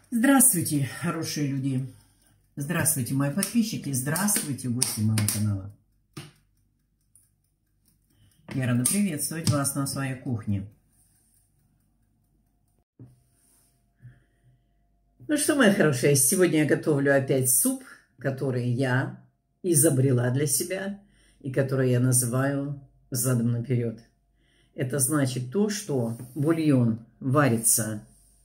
Здравствуйте, хорошие люди. Здравствуйте, мои подписчики. Здравствуйте, гости моего канала. Я рада приветствовать вас на своей кухне. Ну что, мои хорошие, сегодня я готовлю опять суп, который я изобрела для себя и который я называю задом наперед. Это значит то, что бульон варится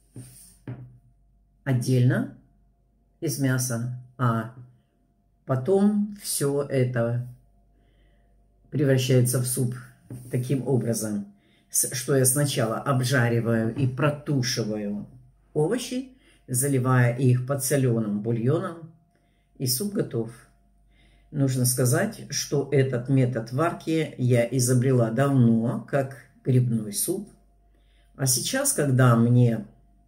отдельно из мяса, а потом все это превращается в суп таким образом, что я сначала обжариваю и протушиваю овощи, заливая их подсоленым бульоном, и суп готов. Нужно сказать, что этот метод варки я изобрела давно, как грибной суп. А сейчас, когда мне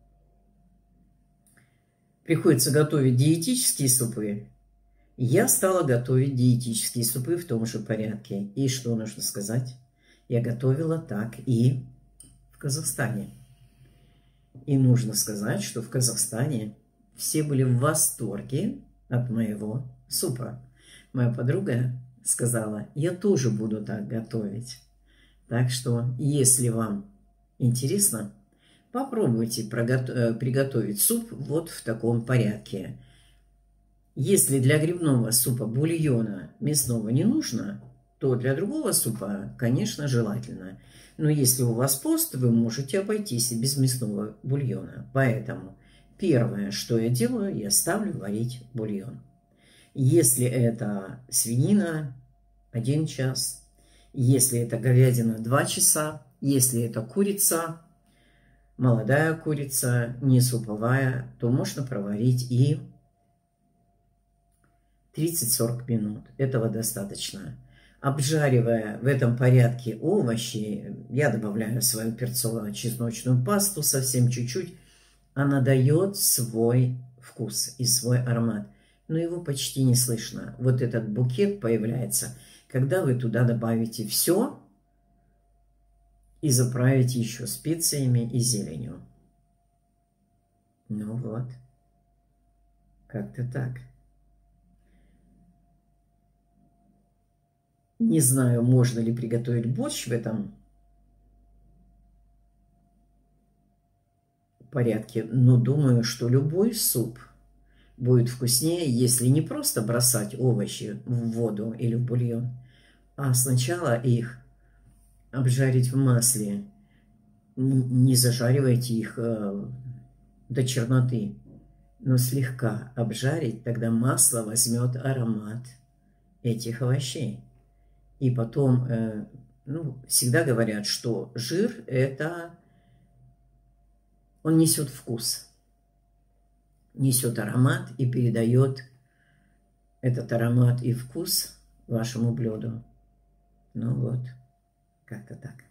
приходится готовить диетические супы, я стала готовить диетические супы в том же порядке. И что нужно сказать? Я готовила так и в Казахстане. И нужно сказать, что в Казахстане все были в восторге от моего супа. Моя подруга сказала, я тоже буду так готовить. Так что, если вам интересно, попробуйте приготовить суп вот в таком порядке. Если для грибного супа бульона мясного не нужно, то для другого супа, конечно, желательно. Но если у вас пост, вы можете обойтись и без мясного бульона. Поэтому первое, что я делаю, я ставлю варить бульон. Если это свинина, 1 час. Если это говядина, 2 часа. Если это курица, молодая курица, не суповая, то можно проварить и 30-40 минут. Этого достаточно. Обжаривая в этом порядке овощи, я добавляю свою перцово-чесночную пасту, совсем чуть-чуть. Она дает свой вкус и свой аромат. Но его почти не слышно. Вот этот букет появляется, когда вы туда добавите все и заправите еще специями и зеленью. Ну вот, как-то так. Не знаю, можно ли приготовить борщ в этом порядке, но думаю, что любой суп будет вкуснее, если не просто бросать овощи в воду или в бульон, а сначала их обжарить в масле. Не зажаривайте их до черноты, но слегка обжарить, тогда масло возьмет аромат этих овощей. И потом, всегда говорят, что жир он несет вкус, несет аромат и передает этот аромат и вкус вашему блюду. Ну вот, как-то так.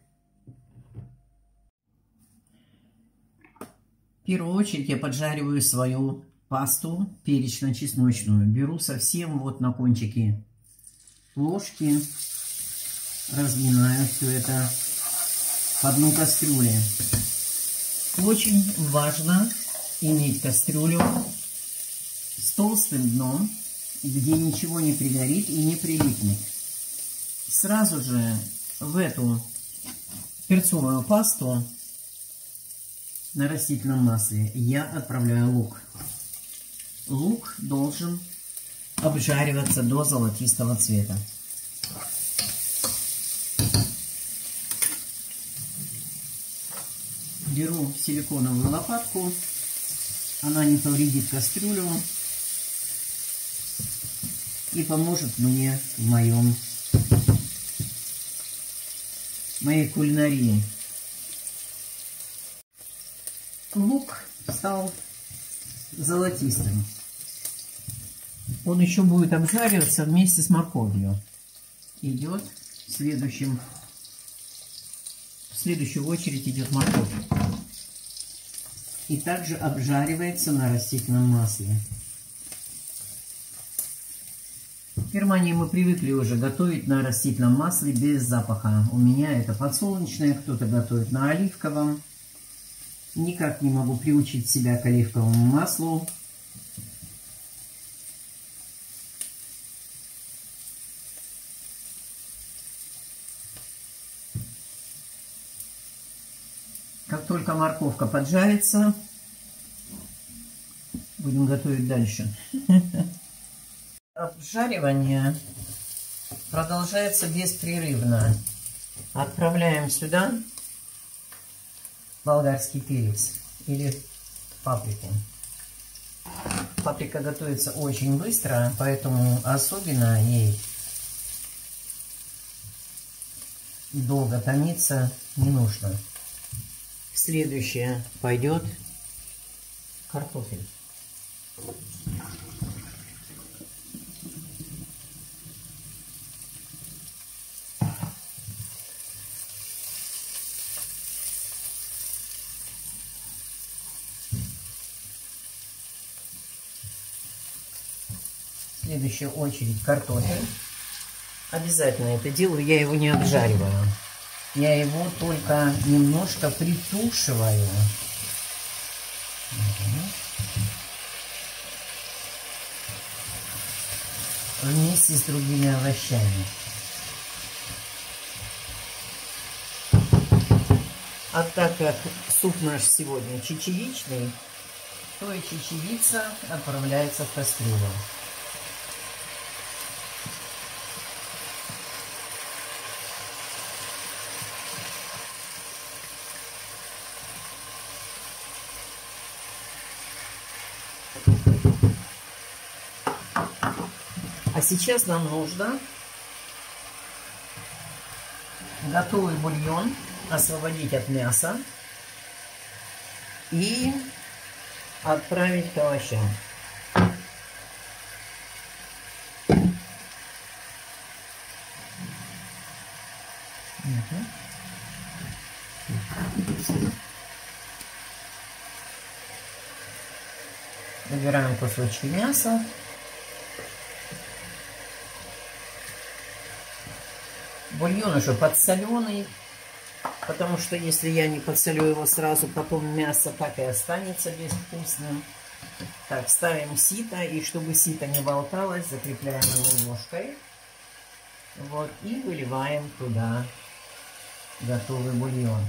В первую очередь я поджариваю свою пасту перечно-чесночную. Беру совсем вот на кончике ложки, разминаю все это по дну кастрюли. Очень важно иметь кастрюлю с толстым дном, где ничего не пригорит и не прилипнет. Сразу же в эту перцовую пасту на растительном масле я отправляю лук. Лук должен обжариваться до золотистого цвета. Беру силиконовую лопатку, она не повредит кастрюлю и поможет мне в моей кулинарии. Лук стал золотистым. Он еще будет обжариваться вместе с морковью. Идет в следующую очередь идет морковь. И также обжаривается на растительном масле. В Германии мы привыкли уже готовить на растительном масле без запаха. У меня это подсолнечное, кто-то готовит на оливковом. Никак не могу приучить себя к оливковому маслу. Как только морковка поджарится, будем готовить дальше. Обжаривание продолжается беспрерывно. Отправляем сюда болгарский перец или паприку. Паприка готовится очень быстро, поэтому особенно ей долго томиться не нужно. Следующее пойдет картофель. Следующая очередь картофель. Обязательно это делаю, я его не обжариваю. Я его только немножко притушиваю. Вместе с другими овощами. А так как суп наш сегодня чечевичный, то и чечевица отправляется в кастрюлю. А сейчас нам нужно готовый бульон освободить от мяса и отправить к овощам. Выбираем кусочки мяса. Бульон уже подсоленый, потому что если я не подсолю его сразу, потом мясо так и останется безвкусным. Так, ставим сито, и чтобы сито не болталось, закрепляем его ложкой. Вот, и выливаем туда готовый бульон.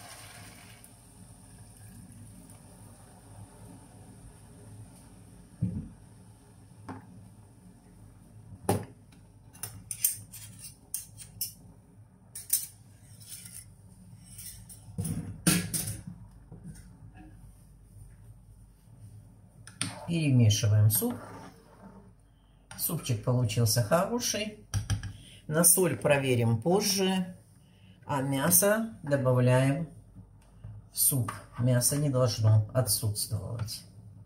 Перемешиваем суп. Супчик получился хороший. На соль проверим позже. А мясо добавляем в суп. Мясо не должно отсутствовать.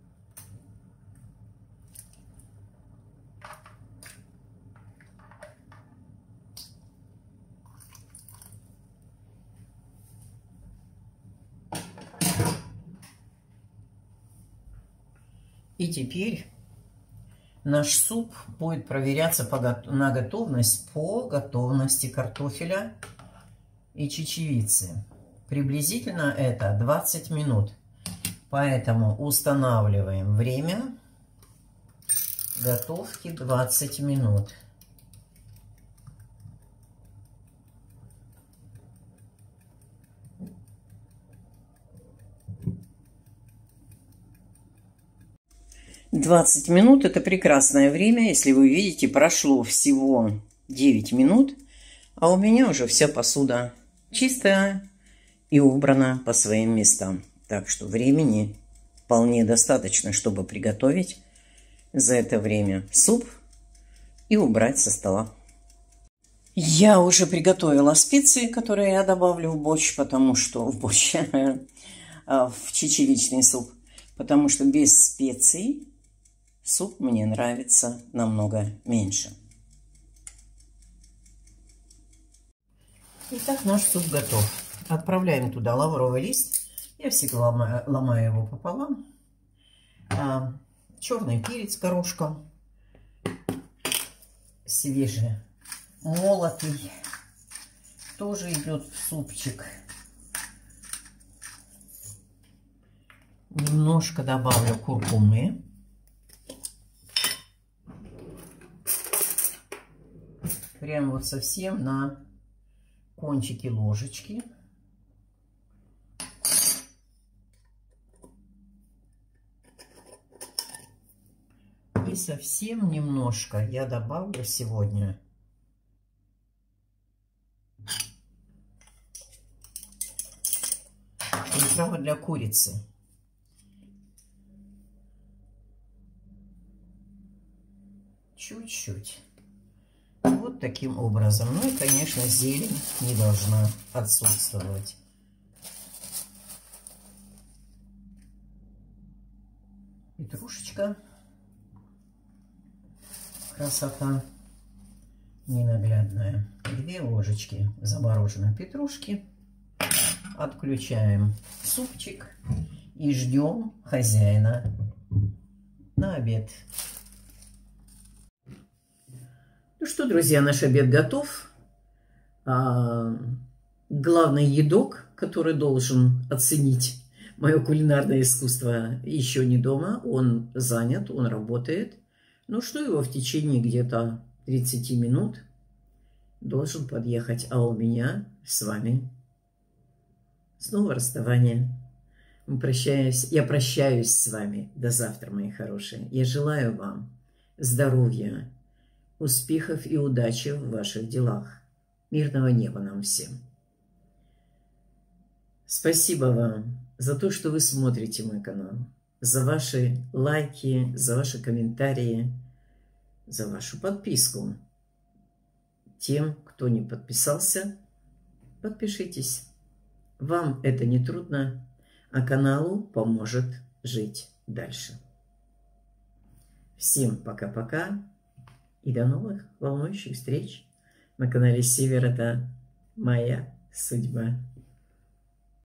И теперь наш суп будет проверяться на готовность по готовности картофеля и чечевицы. Приблизительно это 20 минут. Поэтому устанавливаем время готовки 20 минут. «20 минут» – это прекрасное время. Если вы видите, прошло всего 9 минут, а у меня уже вся посуда чистая и убрана по своим местам. Так что времени вполне достаточно, чтобы приготовить за это время суп и убрать со стола. Я уже приготовила специи, которые я добавлю в борщ, потому что в чечевичный суп, потому что без специй суп мне нравится намного меньше. Итак, наш суп готов. Отправляем туда лавровый лист. Я всегда ломаю его пополам. Черный перец горошком. Свежий, молотый. Тоже идет в супчик. немножко добавлю куркумы. Прям вот совсем на кончике ложечки. И совсем немножко я добавлю сегодня приправы для курицы. Чуть-чуть. Вот таким образом. Ну и, конечно, зелень не должна отсутствовать. Петрушечка. Красота ненаглядная. 2 ложечки замороженной петрушки. Отключаем супчик и ждем хозяина на обед. Ну что, друзья, наш обед готов. Главный едок, который должен оценить мое кулинарное искусство, еще не дома. Он занят, он работает. Ну, что его в течение где-то 30 минут должен подъехать. А у меня с вами снова расставание. Я прощаюсь с вами. До завтра, мои хорошие. Я желаю вам здоровья, успехов и удачи в ваших делах. Мирного неба нам всем. Спасибо вам за то, что вы смотрите мой канал, за ваши лайки, за ваши комментарии, за вашу подписку. Тем, кто не подписался, подпишитесь. Вам это не трудно, а каналу поможет жить дальше. Всем пока-пока. И до новых волнующих встреч на канале Север. Это моя судьба.